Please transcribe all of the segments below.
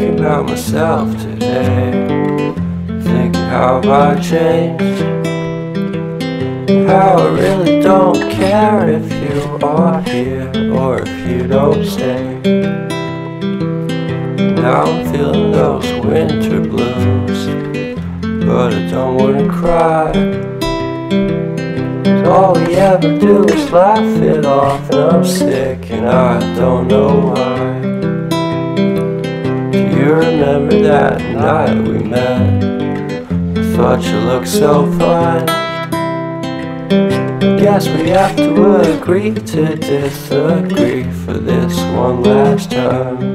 thinking about myself today, thinking how have I changed, how I really don't care if you are here or if you don't stay. Now I'm feeling those winter blues, but I don't wanna cry. All we ever do is laugh it off, and I'm sick and I don't know why. Do you remember that night we met? I thought you looked so fine. I guess we have to agree to disagree for this one last time.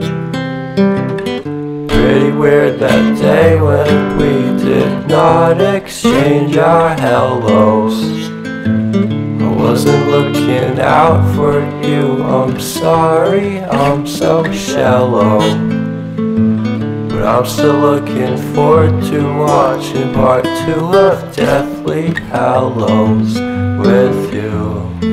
Pretty weird that day when we did not exchange our hellos. I wasn't looking out for you, I'm sorry, I'm so shallow. But I'm still looking forward to watching part 2 of Deathly Hallows with you.